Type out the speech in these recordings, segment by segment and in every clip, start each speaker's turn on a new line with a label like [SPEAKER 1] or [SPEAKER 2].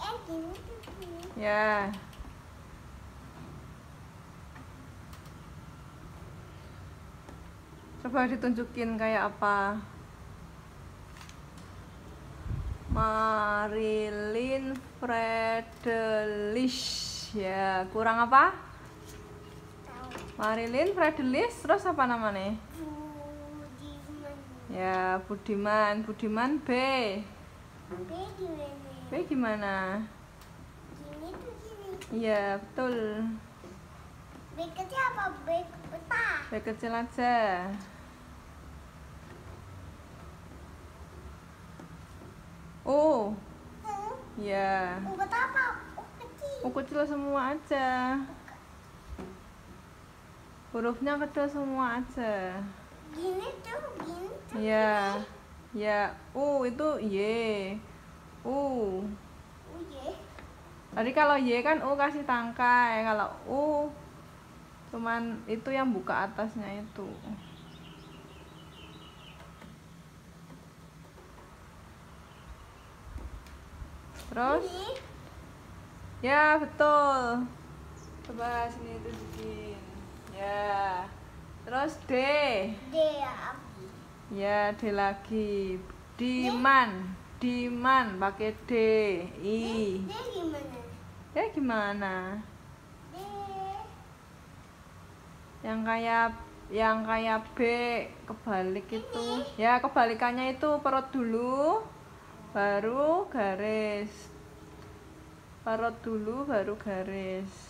[SPEAKER 1] Ya. Coba ditunjukin kayak apa. Marilyn Friedrich. Ya, kurang apa? Marilyn Friedrich, terus apa namanya?
[SPEAKER 2] Budiman.
[SPEAKER 1] Ya, Budiman. Budiman B.
[SPEAKER 2] B gimana?
[SPEAKER 1] B gimana?
[SPEAKER 2] Gini tuh gini.
[SPEAKER 1] Iya, betul.
[SPEAKER 2] B kecil apa B besar?
[SPEAKER 1] B kecil aja. Oh. Ya.
[SPEAKER 2] U besar apa? U kecil.
[SPEAKER 1] U kecil semua aja. Hurufnya kecil semua aja.
[SPEAKER 2] Gini tuh, gini tuh.
[SPEAKER 1] Ya. Ya, U itu Y. U.
[SPEAKER 2] U Y.
[SPEAKER 1] Tadi kalau Y kan U kasih tangkai, kalau U cuman itu yang buka atasnya itu. Terus?
[SPEAKER 2] Ini.
[SPEAKER 1] Ya, betul. Coba sini tunjukin. Ya. Terus D.
[SPEAKER 2] D apa?
[SPEAKER 1] Ya, D lagi. Diman. Diman pakai D. I.
[SPEAKER 2] D gimana?
[SPEAKER 1] Ya gimana?
[SPEAKER 2] D.
[SPEAKER 1] Yang kayak B kebalik itu. Ya, kebalikannya itu perut dulu baru garis. Perut dulu baru garis.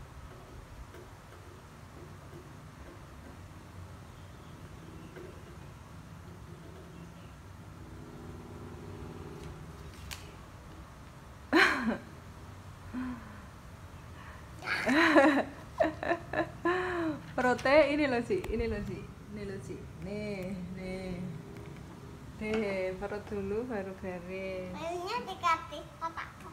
[SPEAKER 1] Perutnya ini loh sih, ini loh sih, nih, D, perut dulu baru garis.
[SPEAKER 2] Mainnya dikasih kotak.